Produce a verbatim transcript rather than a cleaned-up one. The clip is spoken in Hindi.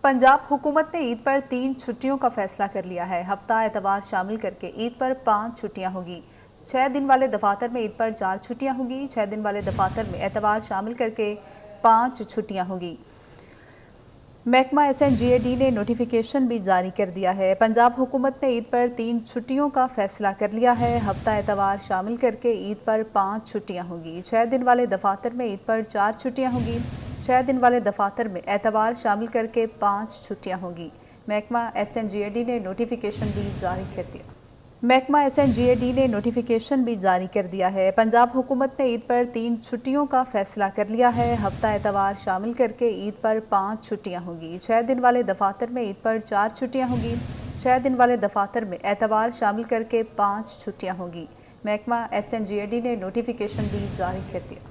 पंजाब हुकूमत ने ईद पर तीन छुट्टियों का फैसला कर लिया है। हफ्ता एतवार शामिल करके ईद पर पाँच छुट्टियां होगी। छः दिन वाले दफातर में ईद पर चार छुट्टियां होगी। छः दिन वाले दफातर में एतवार शामिल करके पाँच छुट्टियां होगी। महकमा S N G A D ने नोटिफिकेशन भी जारी कर दिया है। पंजाब हुकूमत ने ईद पर तीन छुट्टियों का फैसला कर लिया है। हफ्ता एतवार शामिल करके ईद पर पाँच छुट्टियां होगी। छः दिन वाले दफातर में ईद पर चार छुट्टियां होगी। छः दिन वाले दफातर में एतवार शामिल करके पाँच छुट्टियां होगी। महकमा S N G A D ने नोटिफिकेशन भी जारी कर दिया महकमा S N G A D ने नोटिफिकेशन भी जारी कर दिया है। पंजाब हुकूमत ने ईद पर तीन छुट्टियों का फैसला कर लिया है। हफ्ता एतवार शामिल करके ईद पर पाँच छुट्टियां होगी। छः दिन वाले दफातर में ईद पर चार छुट्टियां होगी। छः दिन वाले दफातर में एतवार शामिल करके पाँच छुट्टियां होगी। महकमा S N G A D ने नोटिफिकेशन भी जारी कर दिया